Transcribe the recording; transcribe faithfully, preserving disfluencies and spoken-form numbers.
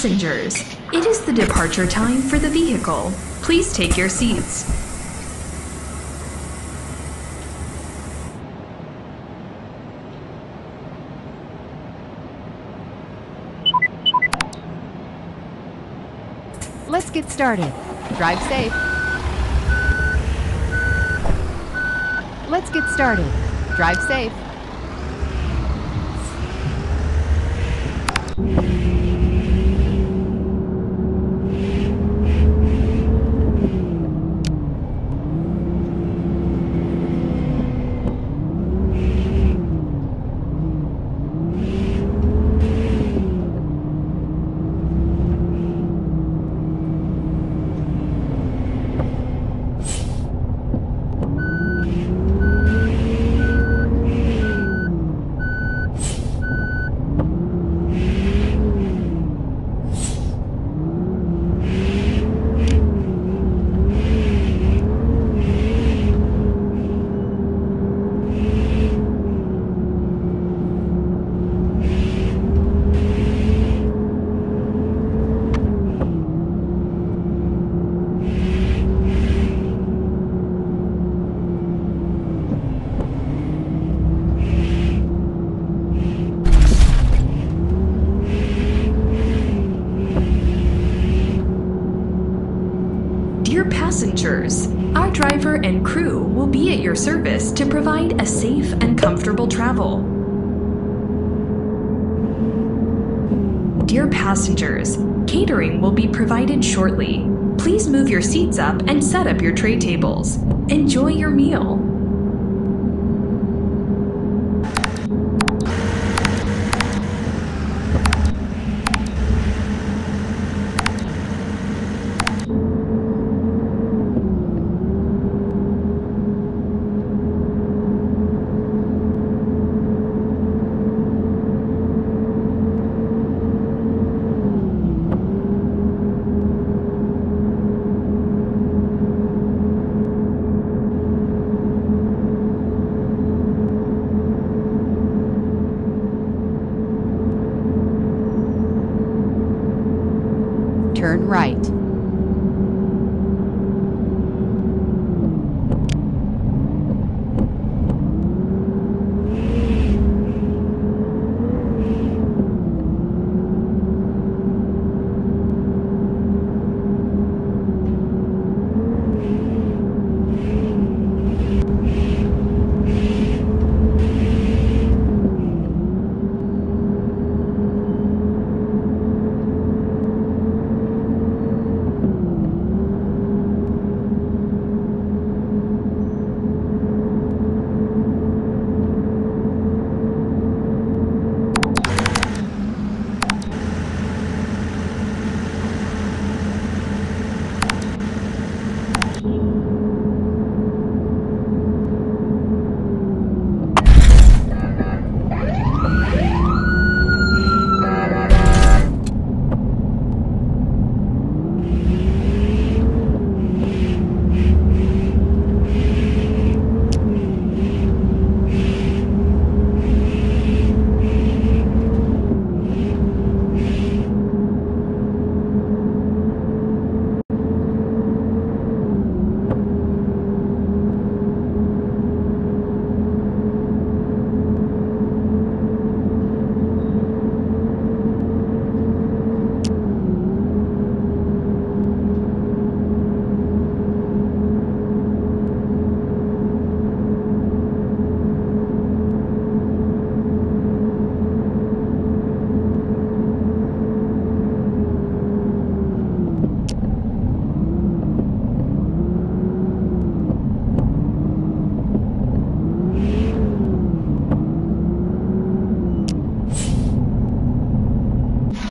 passengers, it is the departure time for the vehicle. Please take your seats. Let's get started. Drive safe. Let's get started. Drive safe. Dear passengers, our driver and crew will be at your service to provide a safe and comfortable travel. Dear passengers, catering will be provided shortly. Please move your seats up and set up your tray tables. Enjoy your meal. Turn right.